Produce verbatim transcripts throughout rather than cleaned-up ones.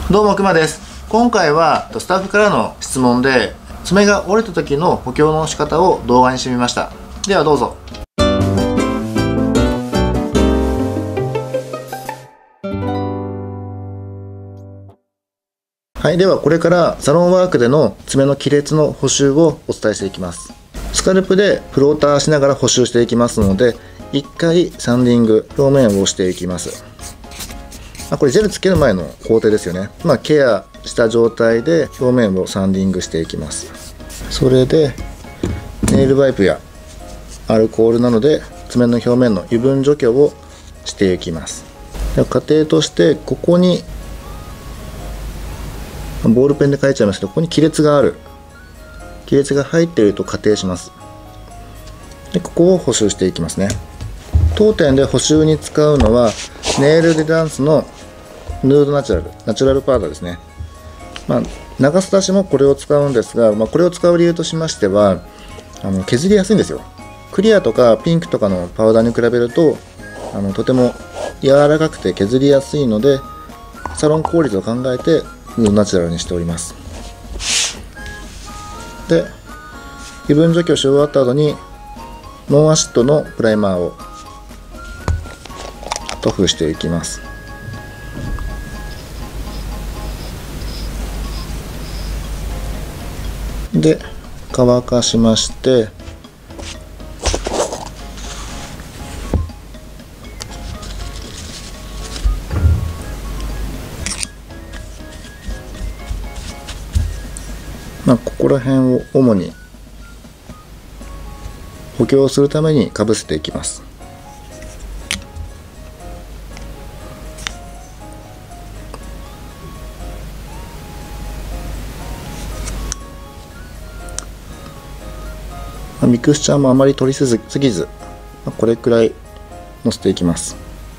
どうもくまです。今回はスタッフからの質問で爪が折れた時の補強の仕方を動画にしてみました。ではどうぞ。はい、ではこれからサロンワークでの爪の亀裂の補修をお伝えしていきます。スカルプでフローターしながら補修していきますので、いっかいサンディング表面をしていきます。まあ、これジェルつける前の工程ですよね。まあ、ケアした状態で表面をサンディングしていきます。それでネイルワイプやアルコールなどで爪の表面の油分除去をしていきます。では過程としてここにボールペンで書いちゃいますけど、ここに亀裂がある亀裂が入っていると仮定します。でここを補修していきますね。当店で補修に使うのはネイルデダンスのヌードナチュラルナチュラルパウダーですね。まあ、長すだしもこれを使うんですが、まあ、これを使う理由としましてはあの削りやすいんですよ。クリアとかピンクとかのパウダーに比べるとあのとても柔らかくて削りやすいので、サロン効率を考えてヌードナチュラルにしております。で油分除去し終わった後にノンアシッドのプライマーを塗布していきます。で乾かしまして、まあ、ここら辺を主に補強するためにかぶせていきます。ミクスチャーもあまり取りすぎず、これくらいのせていきます。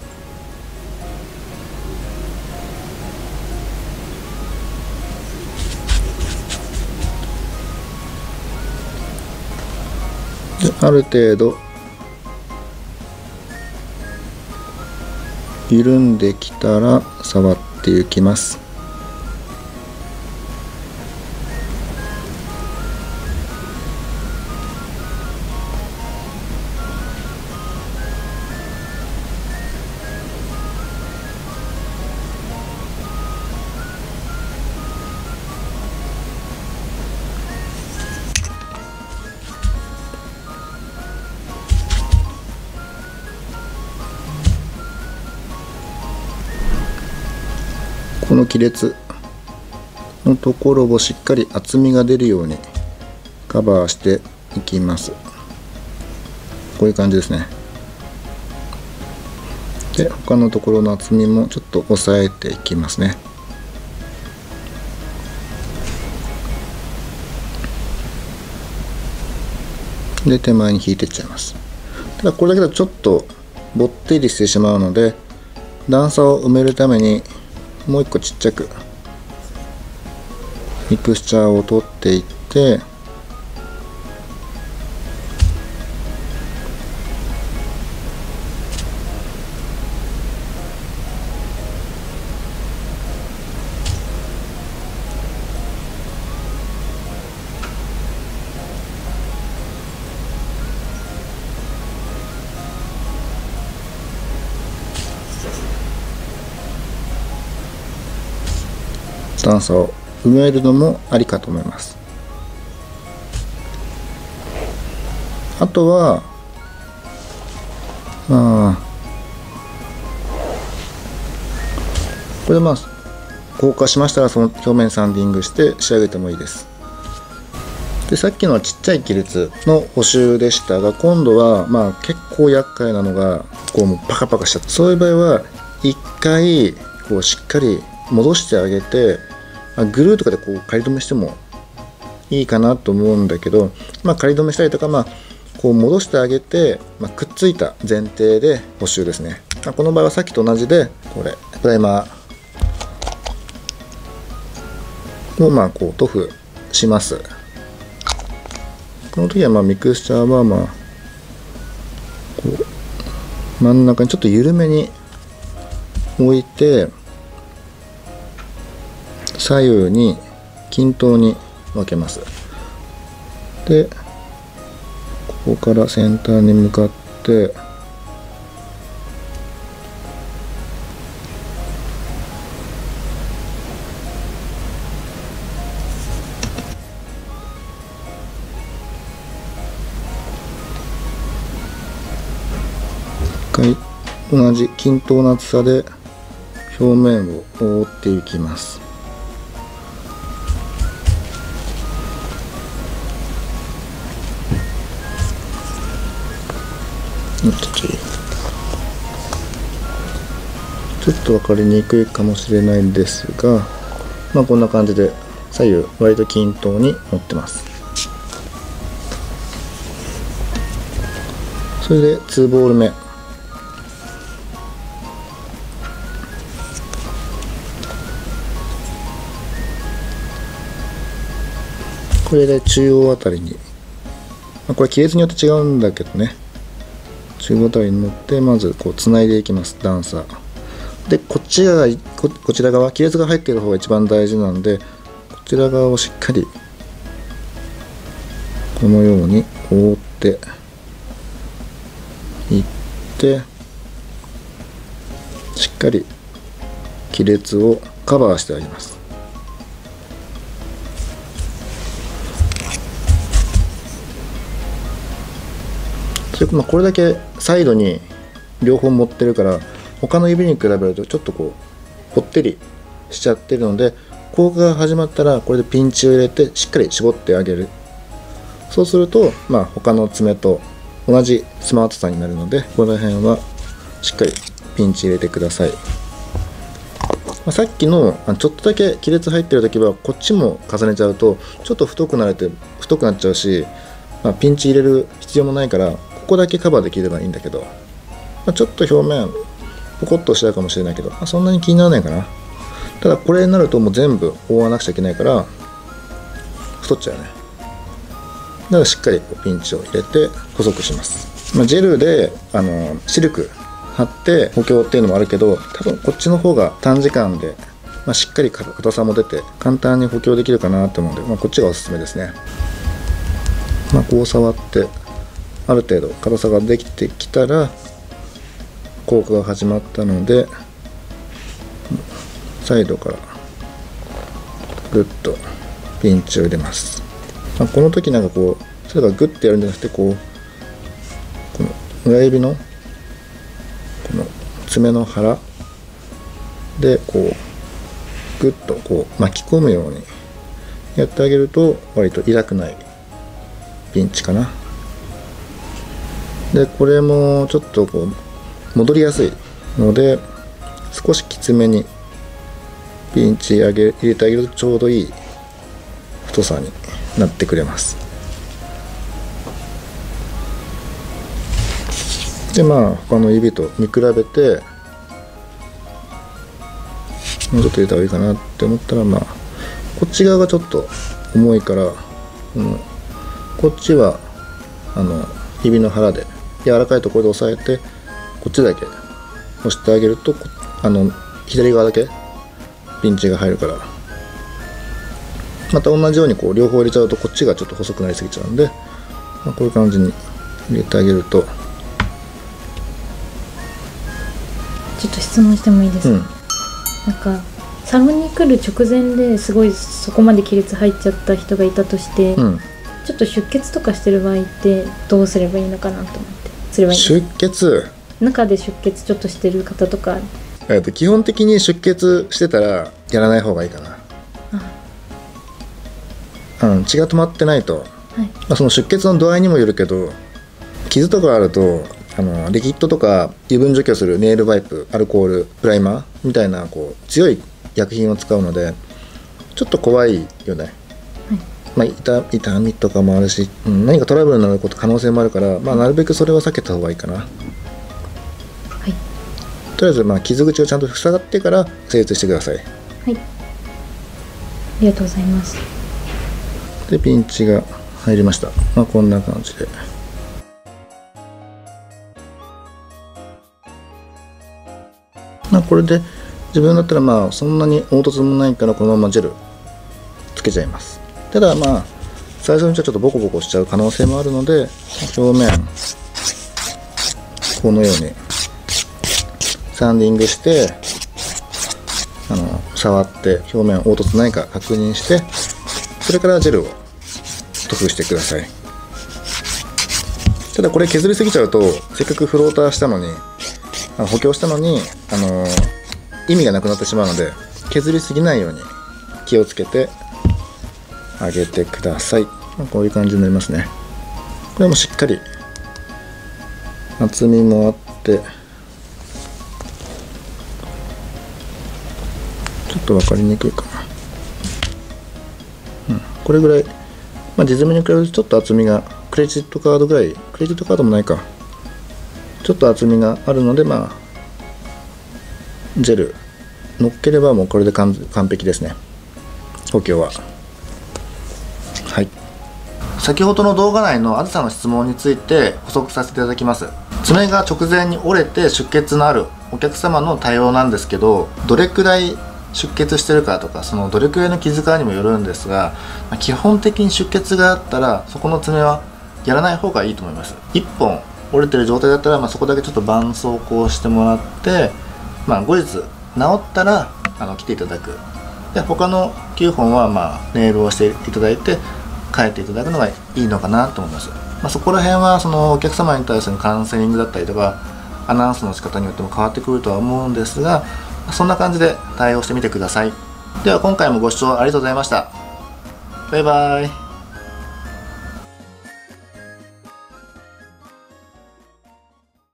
である程度緩んできたら触っていきます。この亀裂のところをしっかり厚みが出るようにカバーしていきます。こういう感じですね。で他のところの厚みもちょっと押さえていきますね。で手前に引いていっちゃいます。ただこれだけだとちょっとぼってりしてしまうので、段差を埋めるためにもう一個ちっちゃくミクスチャーを取っていって、段差を埋めるのもありかと思います。あとはまあこれでまあ硬化しましたらその表面サンディングして仕上げてもいいです。でさっきのはちっちゃい亀裂の補修でしたが、今度はまあ結構厄介なのがこうもうパカパカしちゃった。そういう場合はいっかいこうしっかり戻してあげて、グルーとかでこう仮止めしてもいいかなと思うんだけど、まあ、仮止めしたりとか、まあ、こう戻してあげて、まあ、くっついた前提で補修ですね。まあ、この場合はさっきと同じでこれプライマーをまあこう塗布します。この時はまあミクスチャーはまあこう真ん中にちょっと緩めに置いて、 左右に均等に分けます。でここから先端に向かって一回同じ均等な厚さで表面を覆っていきます。ちょっと分かりにくいかもしれないんですが、まあ、こんな感じで左右割と均等に持ってます。それでにボール目、これで中央あたりに、まあ、これ亀裂によって違うんだけどね、中央あたりに持ってまずこうつないでいきます。段差でこっち側ここちら側亀裂が入っている方が一番大事なので、こちら側をしっかりこのように覆っていって、しっかり亀裂をカバーしてあげます。それまあこれだけサイドに両方持ってるから、他の指に比べるとちょっとこうぽってりしちゃってるので、効果が始まったらこれでピンチを入れてしっかり絞ってあげる。そうするとまあ他の爪と同じスマートさになるので、ここら辺はしっかりピンチ入れてください。まあ、さっきのちょっとだけ亀裂入ってる時はこっちも重ねちゃうとちょっと太くなれて太くなっちゃうし、まあ、ピンチ入れる必要もないからここだけカバーできればいいんだけど、まあ、ちょっと表面ポコッとしちゃうかもしれないけど、まあ、そんなに気にならないかな。ただこれになるともう全部覆わなくちゃいけないから太っちゃうね。だからしっかりピンチを入れて細くします。まあ、ジェルであのシルク貼って補強っていうのもあるけど、多分こっちの方が短時間で、まあ、しっかり硬さも出て簡単に補強できるかなと思うので、まあ、こっちがおすすめですね。まあ、こう触ってある程度硬さができてきたら効果が始まったので、サイドからグッとピンチを入れます。まあ、この時なんかこうそれがグッてやるんじゃなくて、こうこの親指のこの爪の腹でこうグッとこう巻き込むようにやってあげると割と痛くないピンチかな。でこれもちょっとこう戻りやすいので、少しきつめにピンチ上げ入れてあげるとちょうどいい太さになってくれます。でまあ他の指と見比べてもうちょっと入れた方がいいかなって思ったら、まあこっち側がちょっと重いから、うん、こっちはあの指の腹で柔らかいところで押さえて、こっちだけ押してあげるとあの左側だけピンチが入るから、また同じようにこう両方入れちゃうとこっちがちょっと細くなりすぎちゃうんで、まあ、こういう感じに入れてあげると。 ちょっと質問してもいいですか？うん、なんかサロンに来る直前ですごいそこまで亀裂入っちゃった人がいたとして、うん、ちょっと出血とかしてる場合ってどうすればいいのかなと思って。すればいいんですか？出血、中で出血ちょっとしてる方とか、 えっと基本的に出血してたらやらない方がいいかな。あうん、血が止まってないと、はい、まあ、その出血の度合いにもよるけど、傷とかあるとあのリキッドとか油分除去するネイルワイプ、アルコール、プライマーみたいなこう強い薬品を使うのでちょっと怖いよね。はい、まあ、痛, 痛みとかもあるし、うん、何かトラブルになること可能性もあるから、まあ、なるべくそれは避けた方がいいかな。はい、とりあえずまあ傷口がちゃんと塞がってから施術してください。はい、 ありがとうございます。 でピンチが入りました。まあ、こんな感じで。まあ、これで自分だったらまあそんなに凹凸もないからこのままジェルつけちゃいます。ただまあ最初にちょっとボコボコしちゃう可能性もあるので、表面このようにサンディングして、あの触って表面凹凸ないか確認して、それからジェルを塗布してください。ただこれ削りすぎちゃうと、せっかくフローターしたのに、あの補強したのに、あの意味がなくなってしまうので、削りすぎないように気をつけてあげてください。こういう感じになりますね。これもしっかり厚みもあって、ちょっと分かりにくいかな、うん、これぐらい、まあ、地爪に比べるとちょっと厚みが、クレジットカードぐらい、クレジットカードもないか、ちょっと厚みがあるので、まあジェル乗っければもうこれで完璧ですね、補強は。はい、先ほどの動画内のあずさの質問について補足させていただきます。爪が直前に折れて出血のあるお客様の対応なんですけど、どれくらい出血してるかとか、そのどれくらいの傷かにもよるんですが、基本的に出血があったらそこの爪はやらない方がいいと思います。いっぽん折れてる状態だったら、まあ、そこだけちょっと絆創膏してもらって、まあ、後日治ったらあの来ていただく。で他のきゅうほんはまあネイルをしていただいて変えていただくのがいいのかなと思います。まあ、そこら辺はそのお客様に対するカウンセリングだったりとかアナウンスの仕方によっても変わってくるとは思うんですが、そんな感じで対応してみてください。では今回もご視聴ありがとうございました。バイバイ。